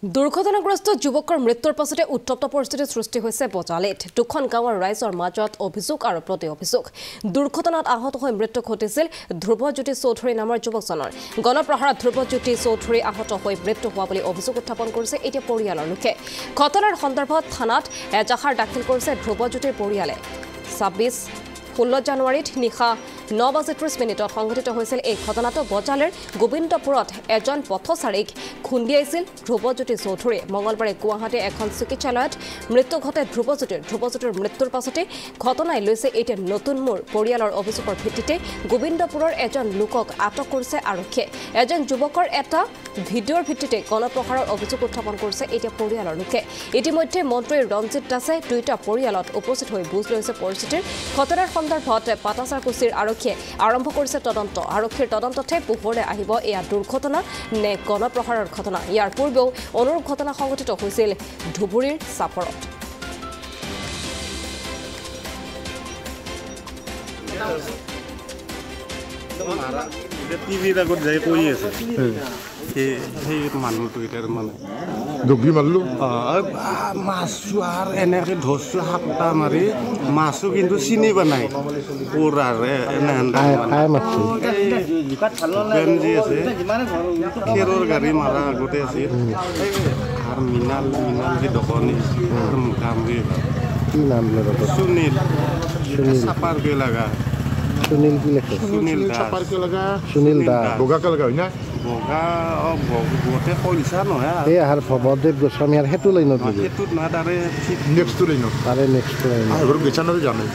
দুৰ্ঘটনাগ্ৰস্ত যুৱকৰ মৃত্যুৰ পাছতে উত্তপ্ত পৰিস্থিতিৰ সৃষ্টি হৈছে বজালিত দুখন গাঁৱৰ ৰাইজৰ মাজত অভিযোগ আৰু প্ৰতি অভিযোগ দুৰ্ঘটনাত আহত হৈ মৃত্যু ঘটিছিল ধ্ৰুৱজ্যোতি চৌধুৰী নামৰ যুৱকজনৰ গণপ্ৰহাৰত ধ্ৰুৱজ্যোতি চৌধুৰী আহত হৈ মৃত্যু হোৱা বুলি অভিযোগ উত্থাপন কৰিছে এতিয়া পৰিয়ালৰ লোকে ঘটনাৰ সন্দৰ্ভত থানাত এজাহাৰ দাখিল কৰিছে ধ্ৰুৱজ্যোতিৰ পৰিয়ালে 16 জানুৱাৰীত নিশা 9:30 সংঘটিত হৈছিল এই ঘটনাটো বজালিৰ গোবিন্দপুৰত এজন পথচাৰীক খুন্দিয়াইছিল ধ্ৰুৱজ্যোতি চৌধুৰী মঙলবাৰে গুৱাহাটী এখন চিকিৎসালয়ত মৃত্যু ঘটে ধ্ৰুৱজ্যোতিৰ মৃত্যুৰ পাছতে ঘটনাই লৈছে এতিয়া নতুন মূৰ পৰিয়ালৰ অভিযোগৰ ভিত্তিতে গোবিন্দপুৰৰ এজন লোকক আটক কৰিছে আৰক্ষীয়ে এজন যুৱকৰ এটা ভিডিঅ'ৰ ভিত্তিতে গণপ্ৰহাৰৰ অভিযোগ উত্থাপন কৰিছে এতিয়া পৰিয়ালৰ লোকে ইতিমধ্যে মন্ত্ৰী ৰঞ্জিত দাসে দুইটা পৰিয়ালত উপস্থিত হৈ বুজ লৈছে পৰিস্থিতিৰ ঘটনাৰ সন্দৰ্ভত পাটাচাৰকুছিৰ আৰক্ষীয়ে আৰম্ভ কৰিছে তদন্ত আৰক্ষীৰ তদন্ততে পোহৰলৈ আহিব এয়া দুৰ্ঘটনা নে গণপ্ৰহাৰৰ ঘটনা ইয়াৰ পূৰ্বেও অনুৰূপ ঘটনা সংঘটিত হৈছিল ধুবুৰীৰ চাপৰত টিভিৰ আগত যাই কৈ আছে সেই মানুহটো এতিয়া মানে ডুবি মাৰিলো মাছো আৰু এনেকৈ ধৰছোঁ সাপটা মাৰি মাছো কিন্তু চিনি পোৱা নাই পুৰাৰে যি আছে খেৰৰ গাড়ী মাৰা আগতে আছিল আৰু মিনাল যি দোকানী মুখামুখি কি নাম সুনীল চাপাৰকে লগা সুনীল কি লেখে সুনীল দা বগাকে লগা হয় না বগা গোটেই কলিচা নহয় এই আহাৰ ভৱদেৱ গোস্বামীৰ সেইটো লাইনত সেইটোত নহয় তাৰে নেক্সটটো লাইনত তাৰে নেক্সটটো লাইনত ঘৰত গৈছা নহয় জানো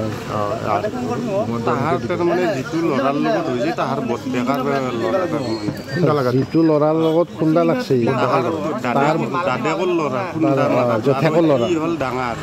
তাহাৰ তাৰমানে যিটো ল'ৰাৰ লগত হৈছে তাহাৰ ডেকাৰ ল'ৰা যিটো ল'ৰাৰ লগত খুন্দা লাগছে তাৰ দাদেকৰ ল'ৰা জেঠেকৰ ল'ৰা হ'ল ডাঙৰ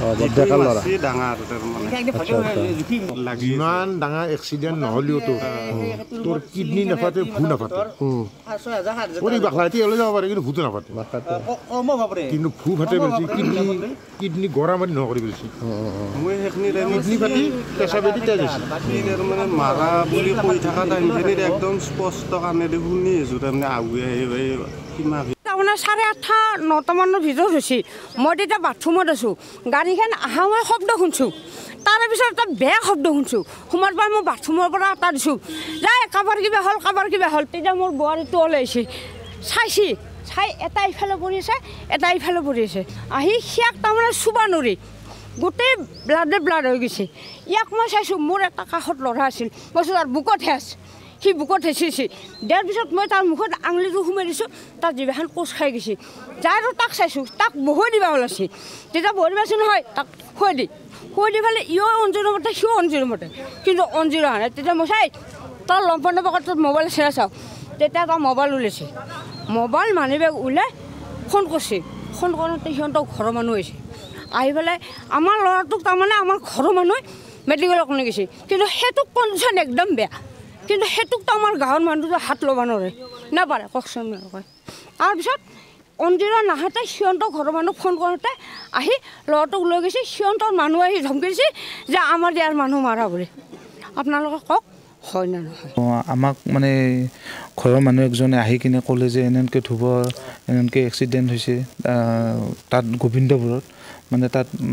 ইমান ডাঙৰ এক্সিডেণ্ট নহ'লেওতো তোৰ কিডনী নাফাতে ভূ নাফাতে বাকলাইটি হ'লে যাব পাৰে কিন্তু ভূটো নাফাতে কিন্তু ভূ ফাটে পেলাইছে কিডনী গৰা মাৰি নকৰি পেলাইছে মই সেইখিনি কিডনী ফাটি পেচা পেটি তেজ হৈছে তাৰমানে মাৰা বুলি কৈ থকা টাইমখিনিত একদম স্পষ্ট কাণেদি শুনি আছোঁ তাৰমানে আগুৱাই আহি সীমা তাৰমানে 8:30-9 মানৰ ভিতৰত হৈছে মই তেতিয়া বাথৰুমত আছোঁ গাড়ীখন অহা মই শব্দ শুনছোঁ তাৰপিছত এটা বেয়া শব্দ শুনছোঁ সোমাৰ পৰা মই বাথৰুমৰ পৰা এটা দিছোঁ যাই কাৰোবাৰ কিবা হ'ল তেতিয়া মোৰ বোৱাৰীটো ওলাইছে চাই এটা ইফালে পৰি আছে এটা ইফালে পৰি আছে আহি সিয়াক তাৰমানে চুবা নৰি গোটেই ব্লাড হৈ গৈছে ইয়াক মই চাইছোঁ মোৰ এটা কাষত ল'ৰা আছিল মই তাৰ বুকতহে আছে সি বুকত হেঁচিছে দিয়াৰ পিছত মই তাৰ মুখত আঙুলিটো সোমাই দিছোঁ তাৰ জিভাখন কোচ খাই গৈছে যাই আৰু তাক চাইছোঁ তাক বহুৱাই দিবা ওলাইছে তেতিয়া বহুৱাই দিবাচোন নহয় তাক শুৱাই দি পেলাই ইও অঞ্জুৰ মতে সিও অঞ্জুৰ মতে কিন্তু অঞ্জুৰ অহা নাই তেতিয়া মই চাই তাৰ লম্পন পকেটত মোবাইল চেৰা চাওঁ তেতিয়া তাৰ মোবাইল ওলাইছে মোবাইল মানি বেগ ওলাই ফোন কৰিছে ফোন কৰোঁতে সিহঁতক ঘৰৰ মানুহ আহিছে আহি পেলাই আমাৰ ল'ৰাটোক তাৰমানে আমাৰ ঘৰৰ মানুহে মেডিকেলত লৈ গৈছে কিন্তু সেইটো কণ্ডিশ্যন একদম বেয়া কিন্তু সেইটোকতো আমাৰ গাঁৱৰ মানুহটো হাত ল'ব নাপাৰে কওকচোন নকয় তাৰপিছত অঞ্জিৰা নাহাতে সিহঁতৰ ঘৰৰ মানুহক ফোন কৰোঁতে আহি ল'ৰাটোক লৈ গৈছে সিহঁতৰ মানুহ আহি ধমকি দিছে যে আমাৰ ইয়াৰ মানুহ মাৰা বুলি আপোনালোকে কওক হয় নে নহয় আমাক মানে ঘৰৰ মানুহ একজনে আহি কিনে ক'লে যে এনেকৈ এক্সিডেণ্ট হৈছে তাত গোবিন্দপুৰত মানে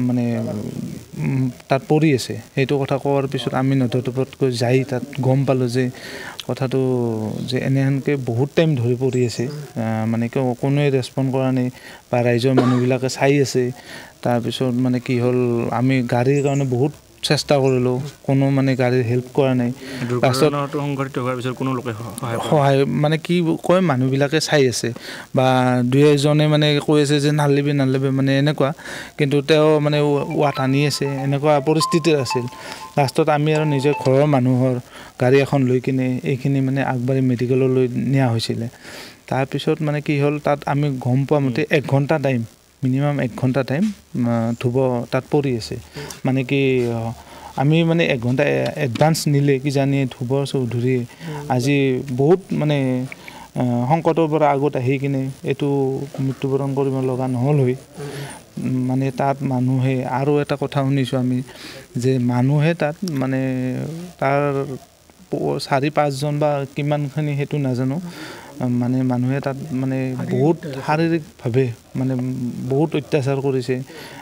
তাত পৰি আছে সেইটো কথা কোৱাৰ পিছত আমি নথৈ যাই তাত গম পালোঁ যে কথাটো যে এনেহেনকৈ বহুত টাইম ধৰি পৰি আছে মানে কোনোৱে ৰেচপণ্ড কৰা নাই বা ৰাইজৰ মানুহবিলাকে চাই আছে তাৰপিছত মানে কি হ'ল আমি গাড়ীৰ কাৰণে বহুত চেষ্টা কৰিলোঁ কোনো মানে গাড়ীৰ হেল্প কৰা নাই দুৰ্ঘটনাটো সংঘটিত হোৱাৰ পিছত কোনো লোকে সহায় মানে কি কয় মানুহবিলাকে চাই আছে বা দুই এজনে মানে কৈ আছে যে নালিবি মানে এনেকুৱা কিন্তু তেওঁ মানে ৱাট আনি আছে এনেকুৱা পৰিস্থিতি আছিল লাষ্টত আমি আৰু নিজৰ ঘৰৰ মানুহৰ গাড়ী এখন লৈ কিনে এইখিনি মানে আগবাঢ়ি মেডিকেললৈ নিয়া হৈছিলে তাৰপিছত মানে কি হ'ল তাত আমি গম পোৱা মতে 1 ঘণ্টা টাইম মিনিমাম 1 ঘণ্টা টাইম ধুব তাত পৰি আছে মানে কি আমি মানে 1 ঘণ্টা এডভান্স নিলে কিজানি ধুব চৌধুৰী আজি বহুত মানে সংকটৰ পৰা আগত আহি কিনে এইটো মৃত্যুবৰণ কৰিব লগা নহ'ল হৈ মানে তাত মানুহে আৰু এটা কথা শুনিছোঁ আমি যে মানুহে তাত মানে তাৰ 4-5 জন বা কিমানখিনি সেইটো নাজানো মানে মানুহে তাত মানে বহুত শাৰীৰিকভাৱে মানে বহুত অত্যাচাৰ কৰিছে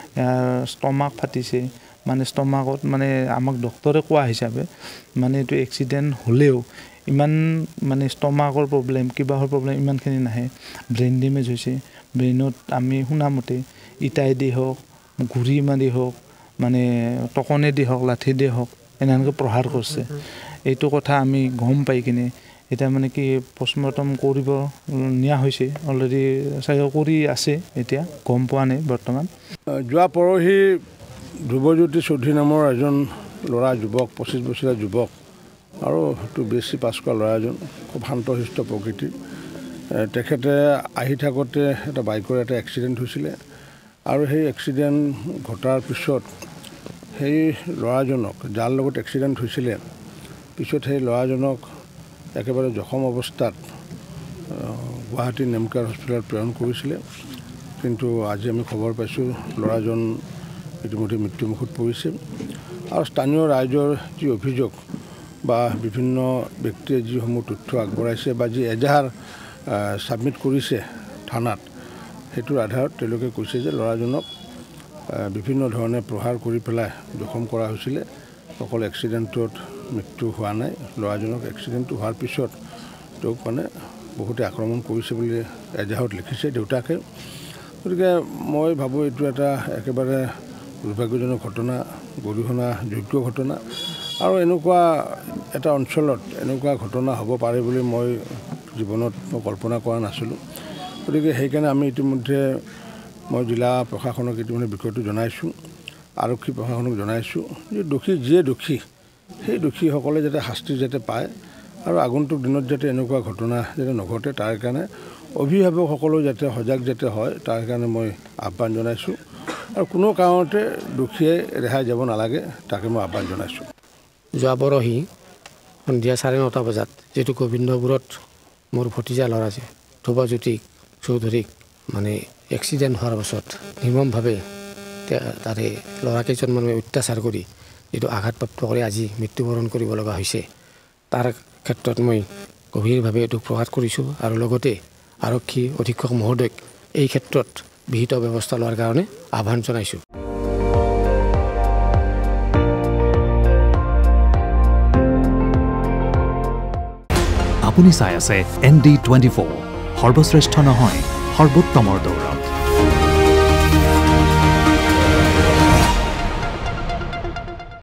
ষ্টমাক ফাটিছে মানে ষ্টমাকত মানে আমাক ডক্টৰে কোৱা হিচাপে মানে এইটো এক্সিডেণ্ট হ'লেও ইমান মানে ষ্টমাকৰ প্ৰব্লেম কিবাহৰ প্ৰব্লেম ইমানখিনি নাহে ব্ৰেইন ডেমেজ হৈছে ব্ৰেইনত আমি শুনামতে ইটাইদি হওক ঘূৰি মাৰি হওক মানে টকনেদি হওক লাঠিদি হওক এনেকৈ প্ৰহাৰ কৰিছে এইটো কথা আমি গম পাই কিনে এতিয়া মানে কি পষ্টমৰ্টম কৰিব নিয়া হৈছে অলৰেডি চাগে কৰি আছে এতিয়া গম পোৱা নাই বৰ্তমান যোৱা পৰহি ধ্ৰুৱজ্যোতি চৌধুৰী নামৰ এজন ল'ৰা যুৱক 25 বছৰীয়া যুৱক আৰু হয়তো বেছি পাছ কৰা ল'ৰা এজন খুব শান্তশিষ্ট প্ৰকৃতিৰ তেখেতে আহি থাকোঁতে এটা বাইকৰ এটা এক্সিডেণ্ট হৈছিলে আৰু সেই এক্সিডেণ্ট ঘটাৰ পিছত সেই ল'ৰাজনক যাৰ লগত এক্সিডেণ্ট হৈছিলে পিছত সেই ল'ৰাজনক একেবাৰে জখম অৱস্থাত গুৱাহাটী নেমকেয়াৰ হস্পিটেলত প্ৰেৰণ কৰিছিলে কিন্তু আজি আমি খবৰ পাইছোঁ ল'ৰাজন ইতিমধ্যে মৃত্যুমুখত পৰিছে আৰু স্থানীয় ৰাইজৰ যি অভিযোগ বা বিভিন্ন ব্যক্তিয়ে যিসমূহ তথ্য আগবঢ়াইছে বা যি এজাহাৰ ছাবমিট কৰিছে থানাত সেইটোৰ আধাৰত তেওঁলোকে কৈছে যে ল'ৰাজনক বিভিন্ন ধৰণে প্ৰহাৰ কৰি পেলাই জখম কৰা হৈছিলে অকল এক্সিডেণ্টত মৃত্যু হোৱা নাই ল'ৰাজনক এক্সিডেণ্টটো হোৱাৰ পিছত তেওঁক মানে বহুতে আক্ৰমণ কৰিছে বুলি এজাহাৰত লিখিছে দেউতাকে গতিকে মই ভাবোঁ এইটো এটা একেবাৰে দুৰ্ভাগ্যজনক ঘটনা গৰিহণাযোগ্য ঘটনা আৰু এনেকুৱা এটা অঞ্চলত এনেকুৱা ঘটনা হ'ব পাৰে বুলি মই জীৱনত কল্পনা কৰা নাছিলোঁ গতিকে সেইকাৰণে আমি ইতিমধ্যে মই জিলা প্ৰশাসনক ইতিমধ্যে বিষয়টো জনাইছোঁ আৰক্ষী প্ৰশাসনক জনাইছোঁ যে দোষী যিয়ে দোষী সেই দোষীসকলে যাতে শাস্তি যাতে পায় আৰু আগন্তুক দিনত যাতে এনেকুৱা ঘটনা যাতে নঘটে তাৰ কাৰণে অভিভাৱকসকলো যাতে সজাগ যাতে হয় তাৰ কাৰণে মই আহ্বান জনাইছোঁ আৰু কোনো কাৰণতে দোষীয়ে ৰেহাই যাব নালাগে তাকে মই আহ্বান জনাইছোঁ যোৱা পৰহি সন্ধিয়া 9:30 বজাত যিটো গোবিন্দপুৰত মোৰ ভতিজা ল'ৰা আছে ধ্ৰুৱজ্যোতি চৌধুৰীক মানে এক্সিডেণ্ট হোৱাৰ পাছত নিৰ্মমভাৱে তাৰে ল'ৰাকেইজনমানে অত্যাচাৰ কৰি যিটো আঘাতপ্ৰাপ্ত কৰি আজি মৃত্যুবৰণ কৰিব লগা হৈছে তাৰ ক্ষেত্ৰত মই গভীৰভাৱে দুখ প্ৰকাশ কৰিছোঁ আৰু লগতে আৰক্ষী অধীক্ষক মহোদয়ক এই ক্ষেত্ৰত বিহিত ব্যৱস্থা লোৱাৰ কাৰণে আহ্বান জনাইছোঁ আপুনি চাই আছে ND24 সৰ্বশ্ৰেষ্ঠ নহয় সৰ্বোত্তমৰ দৌৰ